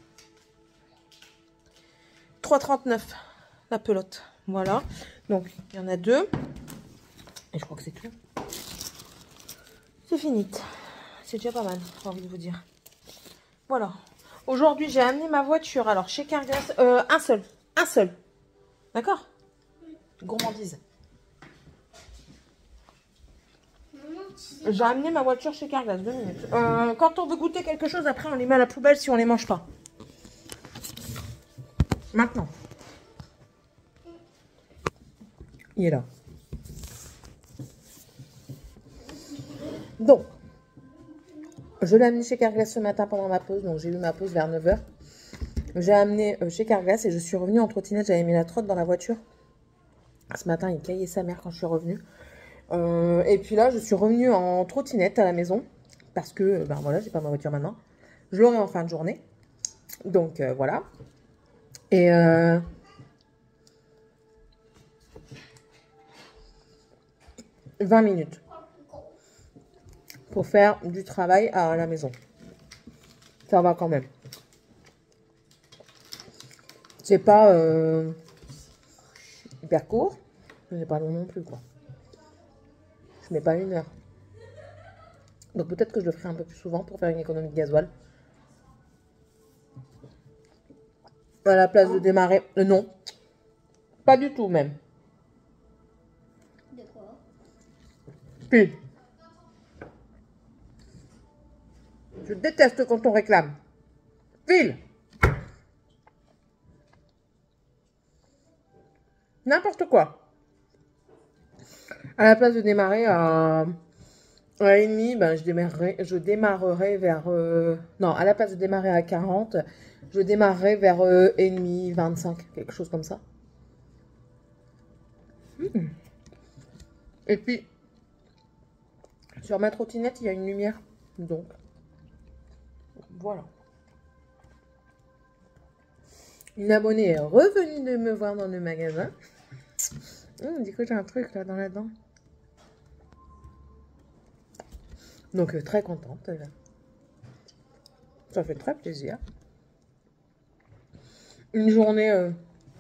trois trente-neuf la pelote. Voilà. Donc, il y en a deux. Et je crois que c'est tout. C'est fini. C'est déjà pas mal, j'ai envie de vous dire. Voilà. Aujourd'hui, j'ai amené ma voiture. Alors, chez Carglass, euh, un seul. Un seul. D'accord? Gourmandise. J'ai amené ma voiture chez Carglass. Deux minutes. Euh, quand on veut goûter quelque chose, après, on les met à la poubelle si on les mange pas. Maintenant. Il est là. Donc. Je l'ai amené chez Carglass ce matin pendant ma pause. Donc, j'ai eu ma pause vers neuf heures. J'ai amené euh, chez Carglass et je suis revenue en trottinette. J'avais mis la trotte dans la voiture. Ce matin, il caillait sa mère quand je suis revenue. Euh, et puis là, je suis revenue en trottinette à la maison. Parce que, ben voilà, j'ai pas ma voiture maintenant. Je l'aurai en fin de journée. Donc, euh, voilà. Et... Euh, vingt minutes. Pour faire du travail à la maison. Ça va quand même. C'est pas euh, hyper court. Mais c'est pas long non plus, quoi. Je mets pas une heure. Donc peut-être que je le ferai un peu plus souvent pour faire une économie de gasoil. À la place de démarrer... Euh, non. Pas du tout, même. De quoi? Puis. Je déteste quand on réclame. File. N'importe quoi. À la place de démarrer à, à une heure trente, ben, je, démarrerai, je démarrerai vers... Euh, non, à la place de démarrer à quarante, je démarrerai vers euh, une heure trente, vingt-cinq, quelque chose comme ça. Mmh. Et puis, sur ma trottinette, il y a une lumière. Donc, voilà. Une abonnée est revenue de me voir dans le magasin. Mmh, du coup, j'ai un truc là dans la dent. Donc, euh, très contente. Là. Ça fait très plaisir. Une journée euh,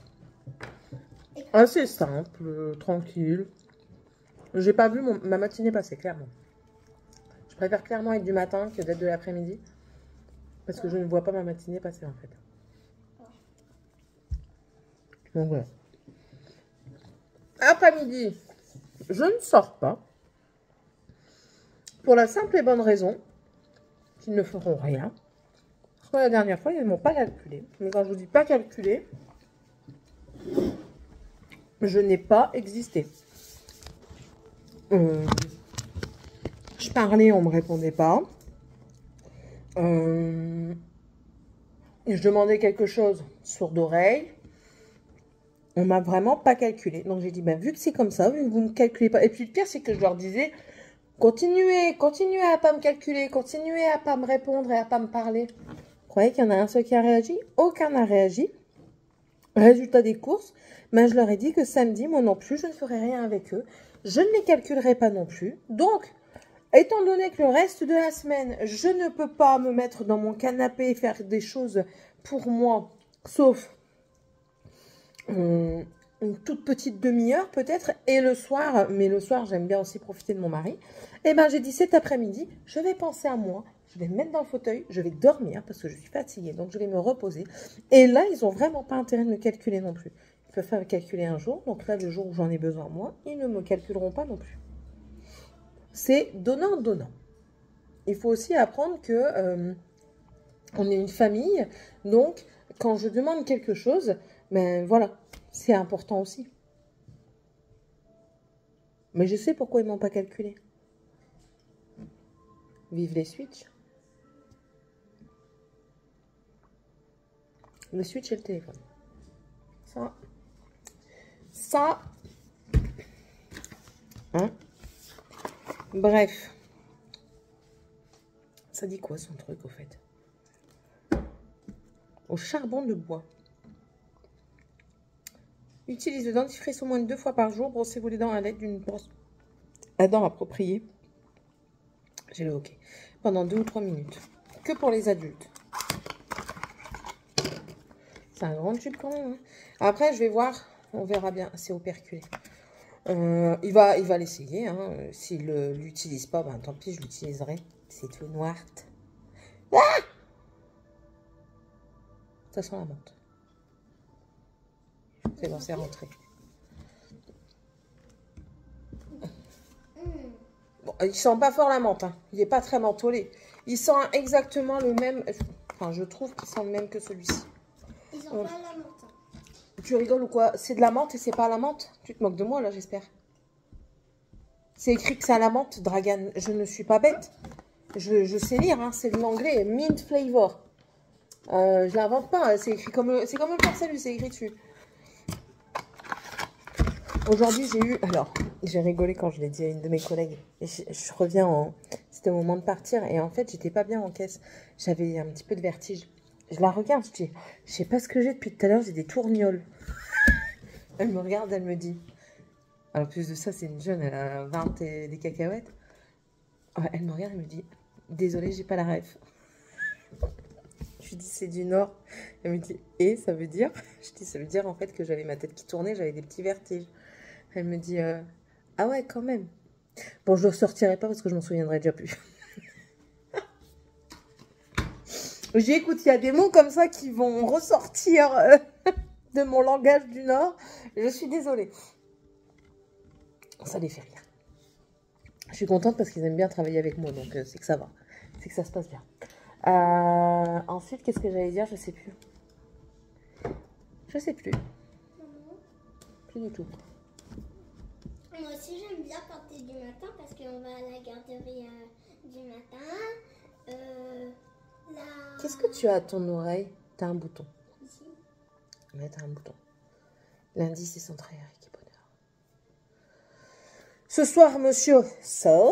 assez simple, euh, tranquille. J'ai pas vu mon, ma matinée passer, clairement. Je préfère clairement être du matin que d'être de l'après-midi. Parce que je ne vois pas ma matinée passer, en fait. Donc, voilà. Après-midi, je ne sors pas. Pour la simple et bonne raison qu'ils ne feront rien. Parce que la dernière fois, ils ne m'ont pas calculé. Mais quand je vous dis pas calculé, je n'ai pas existé. Euh, je parlais, on ne me répondait pas. Euh, et je demandais quelque chose, sourde oreille. On m'a vraiment pas calculé. Donc j'ai dit, ben, vu que c'est comme ça, vu que vous ne me calculez pas. Et puis le pire, c'est que je leur disais, continuez, continuez à pas me calculer, continuez à pas me répondre et à pas me parler. Vous croyez qu'il y en a un seul qui a réagi? Aucun n'a réagi. Résultat des courses, ben, je leur ai dit que samedi, moi non plus, je ne ferai rien avec eux. Je ne les calculerai pas non plus. Donc, étant donné que le reste de la semaine, je ne peux pas me mettre dans mon canapé et faire des choses pour moi, sauf hum, une toute petite demi-heure peut-être, et le soir, mais le soir, j'aime bien aussi profiter de mon mari, et ben j'ai dit cet après-midi, je vais penser à moi, je vais me mettre dans le fauteuil, je vais dormir parce que je suis fatiguée, donc je vais me reposer. Et là, ils n'ont vraiment pas intérêt de me calculer non plus. Ils peuvent faire calculer un jour, donc là, le jour où j'en ai besoin moi, ils ne me calculeront pas non plus. C'est donnant-donnant. Il faut aussi apprendre que euh, on est une famille, donc quand je demande quelque chose, ben voilà, c'est important aussi. Mais je sais pourquoi ils ne m'ont pas calculé. Vive les switches. Le switch et le téléphone. Ça. Ça. Hein? Bref. Ça dit quoi son truc au fait? Au charbon de bois. Utilise le dentifrice au moins deux fois par jour. Brossez-vous les dents à l'aide d'une brosse à dents appropriée. J'ai le OK. Pendant deux ou trois minutes. Que pour les adultes. C'est un grand tube quand même. Hein. Après, je vais voir. On verra bien. C'est operculé. Euh, il va il va l'essayer. Hein. S'il ne l'utilise pas, ben, tant pis, je l'utiliserai. C'est tout noir. Ah, ça sent la menthe. C'est bon, c'est rentré. Bon, il sent pas fort la menthe. Hein. Il n'est pas très mentholé. Il sent exactement le même. Enfin, je trouve qu'il sent le même que celui-ci. Ils ont pas la menthe. Tu rigoles ou quoi? C'est de la menthe et c'est pas la menthe? Tu te moques de moi là, j'espère. C'est écrit que c'est à la menthe, Dragan. Je ne suis pas bête. Je, je sais lire, hein. C'est de l'anglais. Mint flavor. Euh, je l'invente pas. C'est écrit comme le, c'est comme le port-salut, c'est écrit dessus. Aujourd'hui, j'ai eu... Alors, j'ai rigolé quand je l'ai dit à une de mes collègues. Et je, je reviens en... C'était au moment de partir. Et en fait, j'étais pas bien en caisse. J'avais un petit peu de vertige. Je la regarde, je dis... Je sais pas ce que j'ai depuis tout à l'heure, j'ai des tournioles. Elle me regarde, elle me dit... En plus de ça, c'est une jeune, elle a vingt et des cacahuètes. Elle me regarde, elle me dit... Désolée, j'ai pas la ref. Je lui dis, c'est du Nord. Elle me dit, et ça veut dire... Je dis, ça veut dire en fait que j'avais ma tête qui tournait, j'avais des petits vertiges. Elle me dit, euh, ah ouais, quand même. Bon, je ne le sortirai pas parce que je m'en souviendrai déjà plus. J'ai écoute, il y a des mots comme ça qui vont ressortir euh, de mon langage du Nord. Je suis désolée. Ça les fait rire. Je suis contente parce qu'ils aiment bien travailler avec moi, donc euh, c'est que ça va. C'est que ça se passe bien. Euh, ensuite, qu'est-ce que j'allais dire? Je sais plus. Je sais plus. Plus du tout. Moi aussi, j'aime bien quand t'es du matin parce qu'on va à la garderie euh, du matin. Euh, la... Qu'est-ce que tu as à ton oreille? T'as un bouton. Ici. Ouais, t'as un bouton. Lundi, c'est centré avec bonheur. Ce soir, monsieur sort.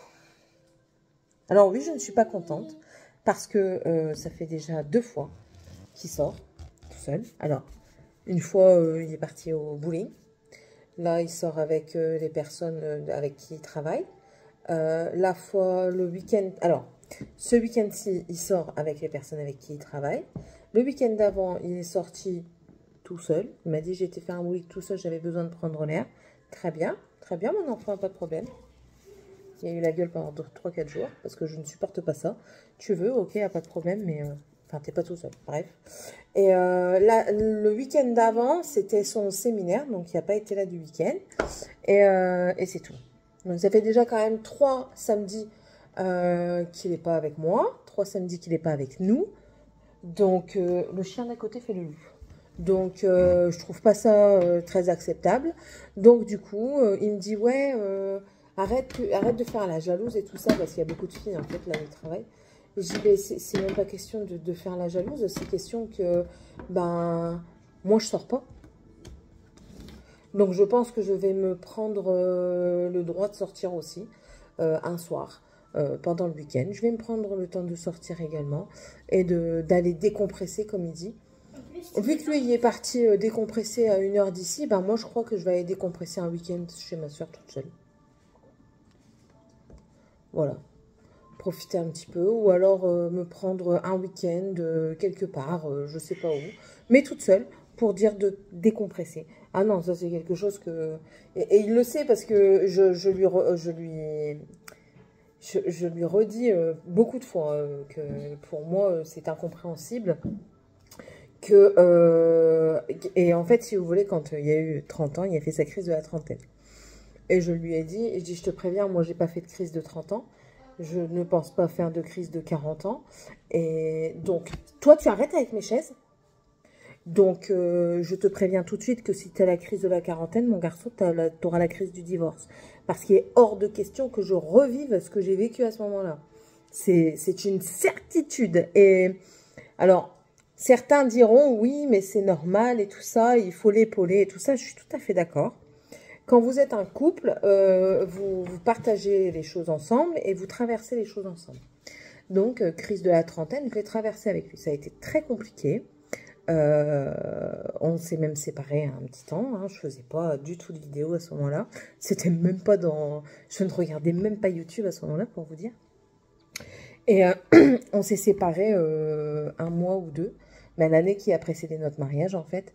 Alors oui, je ne suis pas contente parce que euh, ça fait déjà deux fois qu'il sort tout seul. Alors, une fois, euh, il est parti au bowling. Là, il sort avec euh, les personnes euh, avec qui il travaille. Euh, la fois, le week-end... Alors, ce week-end-ci, il sort avec les personnes avec qui il travaille. Le week-end d'avant, il est sorti tout seul. Il m'a dit, j'ai été faire un bowling tout seul, j'avais besoin de prendre l'air. Très bien, très bien, mon enfant, pas de problème. Il a eu la gueule pendant trois quatre jours, parce que je ne supporte pas ça. Tu veux, ok, y a pas de problème, mais... Euh, enfin, t'es pas tout seul, bref. Et euh, là, le week-end d'avant, c'était son séminaire, donc il n'a pas été là du week-end. Et, euh, et c'est tout. Donc ça fait déjà quand même trois samedis euh, qu'il n'est pas avec moi, trois samedis qu'il n'est pas avec nous. Donc euh, le chien d'à côté fait le loup. Donc euh, je trouve pas ça euh, très acceptable. Donc du coup, euh, il me dit ouais, euh, arrête, arrête de faire la jalouse et tout ça, parce qu'il y a beaucoup de filles en fait là où il travaille. Et je dis, c'est même pas question de, de faire la jalouse, c'est question que, ben, moi je sors pas. Donc je pense que je vais me prendre euh, le droit de sortir aussi, euh, un soir, euh, pendant le week-end. Je vais me prendre le temps de sortir également, et d'aller décompresser, comme il dit. Plus, vu que lui, il est parti euh, décompresser à une heure d'ici, ben moi je crois que je vais aller décompresser un week-end chez ma soeur toute seule. Voilà. Profiter un petit peu. Ou alors euh, me prendre un week-end euh, quelque part, euh, je sais pas où. Mais toute seule, pour dire de décompresser. Ah non, ça c'est quelque chose que... Et, et il le sait parce que je, je lui... Re... Je lui... Je, je lui redis euh, beaucoup de fois euh, que pour moi, euh, c'est incompréhensible. Que, euh, et en fait, si vous voulez, quand il y a eu trente ans, il a fait sa crise de la trentaine. Et je lui ai dit, et je dis, je te préviens, moi, j'ai pas fait de crise de trente ans. Je ne pense pas faire de crise de quarante ans. Et donc, toi, tu arrêtes avec mes chaises. Donc, euh, je te préviens tout de suite que si tu as la crise de la quarantaine, mon garçon, tu auras la crise du divorce. Parce qu'il est hors de question que je revive ce que j'ai vécu à ce moment-là. C'est une certitude. Et alors, certains diront, oui, mais c'est normal et tout ça, il faut l'épauler et tout ça. Je suis tout à fait d'accord. Quand vous êtes un couple, euh, vous, vous partagez les choses ensemble et vous traversez les choses ensemble. Donc, euh, crise de la trentaine, je l'ai traversée avec lui. Ça a été très compliqué. Euh, on s'est même séparés un petit temps. Hein. Je faisais pas du tout de vidéos à ce moment-là. C'était même pas dans... Je ne regardais même pas YouTube à ce moment-là, pour vous dire. Et euh, on s'est séparés euh, un mois ou deux. Mais l'année qui a précédé notre mariage, en fait.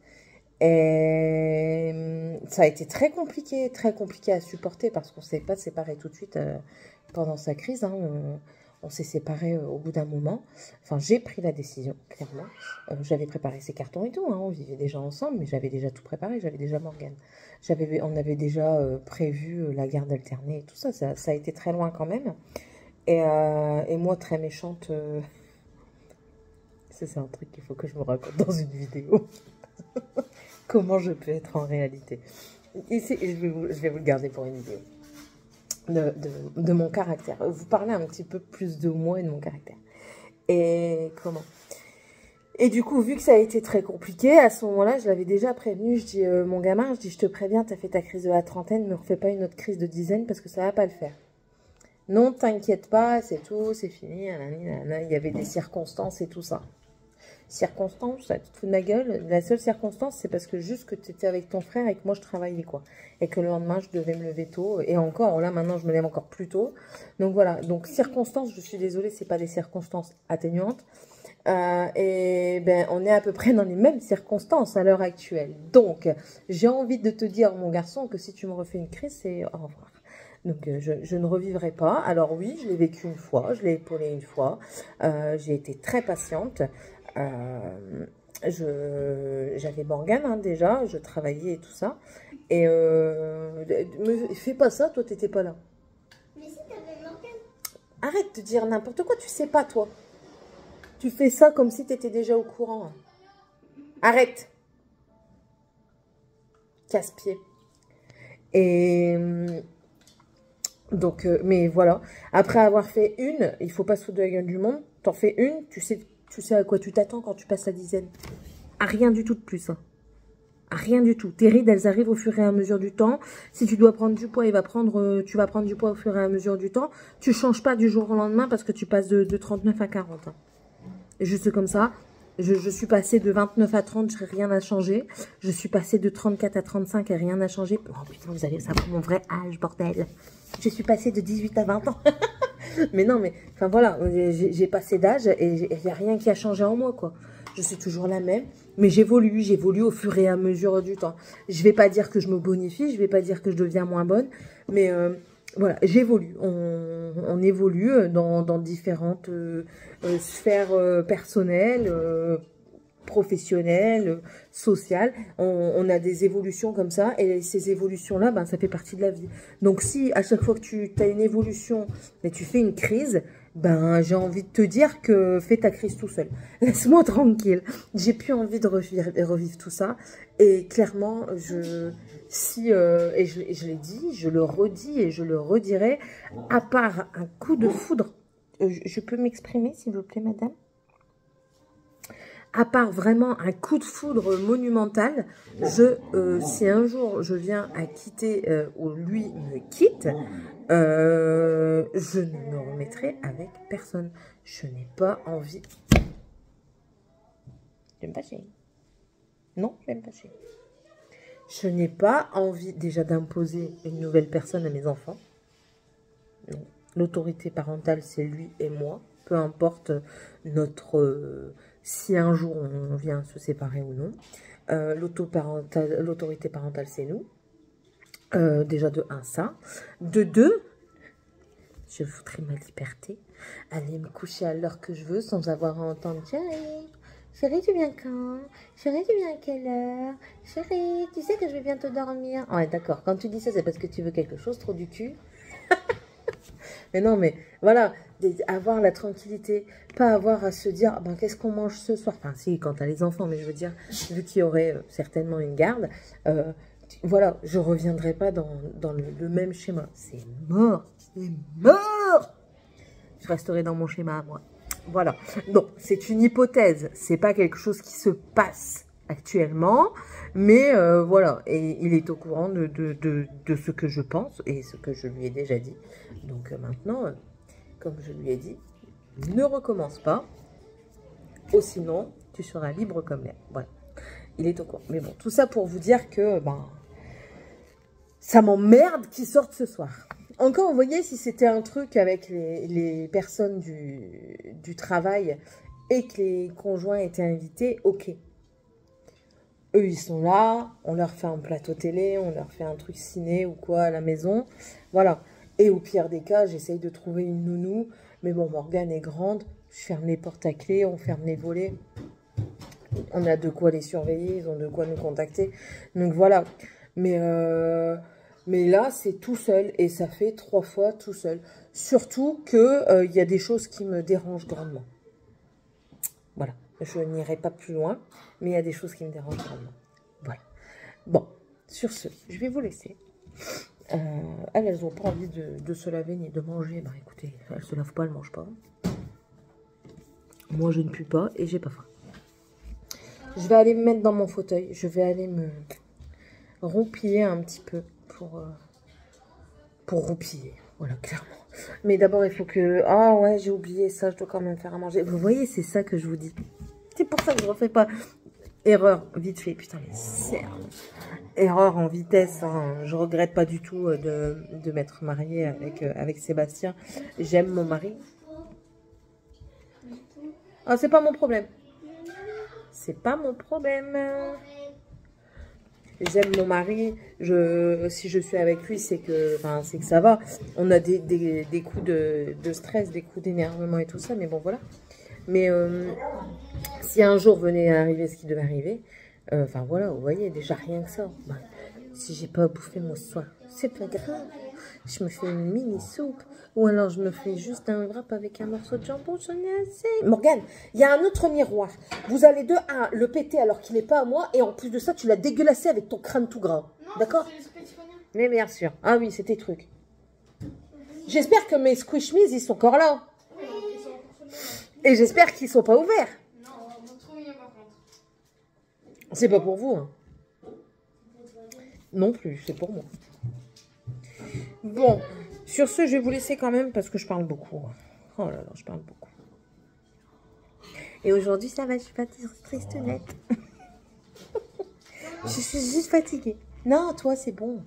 Et ça a été très compliqué, très compliqué à supporter parce qu'on ne s'est pas séparés tout de suite euh, pendant sa crise. Hein. On, on s'est séparés euh, au bout d'un moment. Enfin, j'ai pris la décision, clairement. Euh, j'avais préparé ses cartons et tout. Hein. On vivait déjà ensemble, mais j'avais déjà tout préparé. J'avais déjà Morgane. On avait déjà euh, prévu euh, la garde alternée et tout ça. Ça, ça a été très loin quand même. Et, euh, et moi, très méchante... Euh... Ça, c'est un truc qu'il faut que je me raconte dans une vidéo. Comment je peux être en réalité. Ici, je vais vous, je vais vous le garder pour une vidéo. De, de, de mon caractère. Vous parlez un petit peu plus de moi et de mon caractère. Et comment Et du coup, vu que ça a été très compliqué, à ce moment-là, je l'avais déjà prévenu. Je dis, euh, mon gamin, je dis, je te préviens, tu as fait ta crise de la trentaine, ne refais pas une autre crise de dizaine parce que ça va pas le faire. Non, t'inquiète pas, c'est tout, c'est fini. Il y avait des circonstances et tout ça. Circonstance, ça te fout de ma gueule. La seule circonstance, c'est parce que juste que tu étais avec ton frère et que moi je travaillais, quoi. Et que le lendemain, je devais me lever tôt. Et encore, là, maintenant, je me lève encore plus tôt. Donc voilà. Donc, circonstances, je suis désolée, c'est pas des circonstances atténuantes. Euh, et ben, on est à peu près dans les mêmes circonstances à l'heure actuelle. Donc, j'ai envie de te dire, mon garçon, que si tu me refais une crise, c'est au revoir. Donc, je, je ne revivrai pas. Alors oui, je l'ai vécu une fois, je l'ai épaulé une fois. Euh, j'ai été très patiente. Euh, j'avais Morgane hein, déjà, je travaillais et tout ça. Et euh, me fais pas ça, toi t'étais pas là. Mais si t'avais Morgane. Arrête de dire n'importe quoi, tu sais pas toi. Tu fais ça comme si t'étais déjà au courant. Arrête. Casse-pied. Et donc, euh, mais voilà. Après avoir fait une, il faut pas se foutre de la gueule du monde. T'en fais une, tu sais. Tu sais à quoi tu t'attends quand tu passes la dizaine? À rien du tout de plus. Hein. À rien du tout. Tes rides, elles arrivent au fur et à mesure du temps. Si tu dois prendre du poids, il va prendre, euh, tu vas prendre du poids au fur et à mesure du temps. Tu ne changes pas du jour au lendemain parce que tu passes de, de trente-neuf à quarante. Hein. Et juste comme ça, je, je suis passée de vingt-neuf à trente, rien n'a changé. Je suis passée de trente-quatre à trente-cinq et rien n'a changé. Oh putain, vous allez savoir mon vrai âge, bordel. Je suis passée de dix-huit à vingt ans. Mais non, mais, enfin voilà, j'ai passé d'âge et il n'y a rien qui a changé en moi, quoi. Je suis toujours la même, mais j'évolue, j'évolue au fur et à mesure du temps. Je ne vais pas dire que je me bonifie, je ne vais pas dire que je deviens moins bonne, mais euh, voilà, j'évolue. On, on évolue dans, dans différentes euh, euh, sphères euh, personnelles, euh, professionnelles, sociales. On, on a des évolutions comme ça, et ces évolutions-là, ben, ça fait partie de la vie. Donc si à chaque fois que tu as une évolution, mais tu fais une crise, ben j'ai envie de te dire que fais ta crise tout seul. Laisse-moi tranquille. J'ai plus envie de revivre, revivre tout ça. Et clairement, je, si euh, et je, je l'ai dit, je le redis et je le redirai, à part un coup de foudre, je, je peux m'exprimer s'il vous plaît, madame? À part vraiment un coup de foudre monumental, je, euh, si un jour je viens à quitter euh, ou lui me quitte, euh, je ne me remettrai avec personne. Je n'ai pas envie. Je vais me fâcher. Non, je vais me fâcher. Je n'ai pas envie déjà d'imposer une nouvelle personne à mes enfants. Non. L'autorité parentale, c'est lui et moi. Peu importe notre... Euh, si un jour on vient se séparer ou non. Euh, l'autorité parentale, c'est nous. Euh, déjà de un, ça. De deux, je voudrais ma liberté. Aller me coucher à l'heure que je veux sans avoir à entendre « Chérie, chérie, tu viens quand? Chérie, tu viens à quelle heure? Chérie, tu sais que je vais bientôt dormir. » Ouais, d'accord. Quand tu dis ça, c'est parce que tu veux quelque chose, trop du cul. Mais non, mais voilà, avoir la tranquillité, pas avoir à se dire, ben, qu'est-ce qu'on mange ce soir? Enfin, si, quand t'as les enfants, mais je veux dire, vu qu'il y aurait euh, certainement une garde, euh, voilà, je reviendrai pas dans, dans le, le même schéma. C'est mort, c'est mort. Je resterai dans mon schéma à moi. Voilà. Donc, c'est une hypothèse, c'est pas quelque chose qui se passe actuellement, mais euh, voilà, et il est au courant de, de, de, de ce que je pense et ce que je lui ai déjà dit. Donc euh, maintenant, euh, comme je lui ai dit, ne recommence pas, ou sinon, tu seras libre comme l'air. Voilà, il est au courant. Mais bon, tout ça pour vous dire que ben, ça m'emmerde qu'il sorte ce soir. Encore, vous voyez, si c'était un truc avec les, les personnes du, du travail et que les conjoints étaient invités, ok. Eux, ils sont là, on leur fait un plateau télé, on leur fait un truc ciné ou quoi à la maison. Voilà. Et au pire des cas, j'essaye de trouver une nounou. Mais bon, Morgane est grande, je ferme les portes à clé, on ferme les volets. On a de quoi les surveiller, ils ont de quoi nous contacter. Donc voilà. Mais, euh, mais là, c'est tout seul et ça fait trois fois tout seul. Surtout qu'il euh, y a des choses qui me dérangent grandement. Voilà. Je n'irai pas plus loin, mais il y a des choses qui me dérangent grandement. Voilà. Bon, sur ce, je vais vous laisser. Euh, elles, elles n'ont pas envie de, de se laver ni de manger. Bah écoutez, elles se lavent pas, elles mangent pas. Moi, je ne pue pas et j'ai pas faim. Je vais aller me mettre dans mon fauteuil. Je vais aller me roupiller un petit peu pour, euh, pour roupiller. Voilà, clairement. Mais d'abord, il faut que... Ah ouais, j'ai oublié ça, je dois quand même faire à manger. Vous voyez, c'est ça que je vous dis. C'est pour ça que je ne refais pas. Erreur, vite fait. Putain, mais cernes. Erreur en vitesse. Hein. Je regrette pas du tout de, de m'être mariée avec, euh, avec Sébastien. J'aime mon mari. Ah, c'est pas mon problème. C'est pas mon problème. J'aime mon mari. Je, si je suis avec lui, c'est que, enfin, c'est que ça va. On a des, des, des coups de, de stress, des coups d'énervement et tout ça. Mais bon, voilà. Mais euh, si un jour venait à arriver ce qui devait arriver, euh, enfin voilà, vous voyez, déjà rien que ça. Bah, si j'ai pas bouffé mon soir, c'est pas grave. Je me fais une mini soupe. Ou alors je me fais juste un wrap avec un morceau de jambon, j'en ai assez. Morgane, il y a un autre miroir. Vous allez de un le péter alors qu'il n'est pas à moi. Et en plus de ça, tu l'as dégueulassé avec ton crâne tout gras. D'accord? Mais bien sûr. Ah oui, c'est tes trucs. J'espère que mes squishmies, ils sont encore là. Et j'espère qu'ils sont pas ouverts. Non, on va trop mieux par contre. C'est pas pour vous. Hein. Non plus, c'est pour moi. Bon, sur ce, je vais vous laisser quand même parce que je parle beaucoup. Oh là là, je parle beaucoup. Et aujourd'hui, ça va, je suis pas triste nette. Je suis juste fatiguée. Non, toi, c'est bon.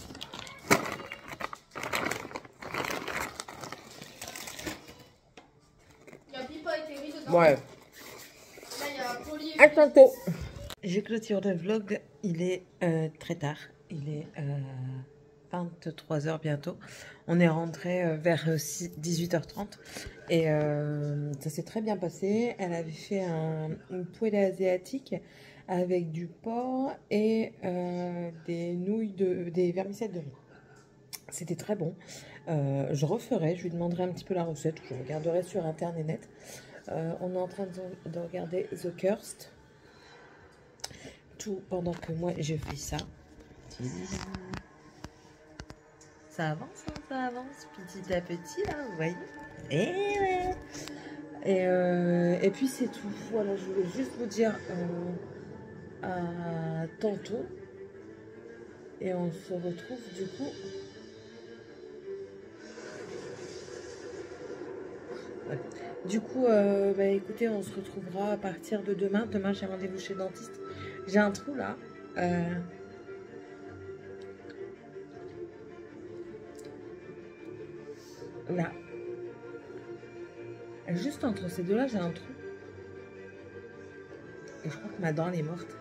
Il y a Pipa et Terry dedans. Ouais. Là, il y a Polly et À tantôt. Je clôture le vlog. Il est euh, très tard. Il est euh, vingt-trois heures bientôt. On est rentré euh, vers dix-huit heures trente. Et euh, ça s'est très bien passé. Elle avait fait un, une poêlée asiatique avec du porc et euh, des nouilles de, des vermicelles de riz. C'était très bon. Euh, je referai, je lui demanderai un petit peu la recette. Je regarderai sur internet. Euh, on est en train de, de regarder The Cursed. Tout pendant que moi je fais ça. Ça avance, hein, ça avance petit à petit là, vous voyez. Et ouais. Et, euh, et puis c'est tout. Voilà, je voulais juste vous dire euh, à tantôt. Et on se retrouve du coup. Ouais. Du coup, euh, bah, écoutez, on se retrouvera à partir de demain. Demain, j'ai rendez-vous chez le dentiste. J'ai un trou là. Euh... là. Juste entre ces deux-là, j'ai un trou. Et je crois que ma dent, elle est morte.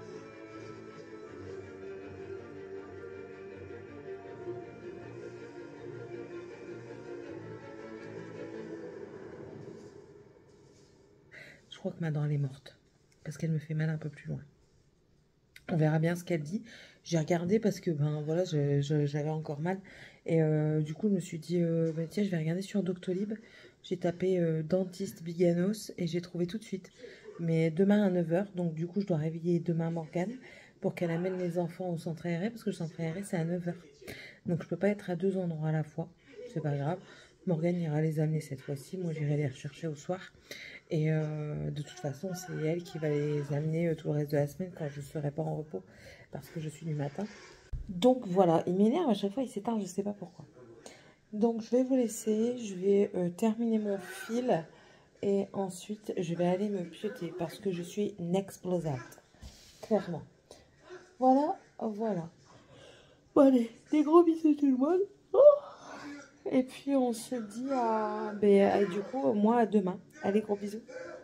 Je crois que ma dent, elle est morte. Parce qu'elle me fait mal un peu plus loin. On verra bien ce qu'elle dit. J'ai regardé parce que ben voilà, j'avais encore mal. Et euh, du coup, je me suis dit, euh, bah, tiens, je vais regarder sur Doctolib. J'ai tapé euh, dentiste Biganos et j'ai trouvé tout de suite. Mais demain à neuf heures, donc du coup, je dois réveiller demain Morgane pour qu'elle amène les enfants au centre aéré. Parce que le centre aéré, c'est à neuf heures. Donc, je peux pas être à deux endroits à la fois. C'est pas grave. Morgane ira les amener cette fois-ci. Moi, j'irai les rechercher au soir. Et euh, de toute façon, c'est elle qui va les amener euh, tout le reste de la semaine quand je ne serai pas en repos parce que je suis du matin. Donc voilà, il m'énerve à chaque fois, il s'éteint, je ne sais pas pourquoi. Donc je vais vous laisser, je vais euh, terminer mon fil et ensuite je vais aller me pioter parce que je suis explosable, clairement. Voilà, voilà. Bon allez, des gros bisous tout le monde. Oh, et puis on se dit à, ben, à du coup, moi à demain. Allez, gros bisous.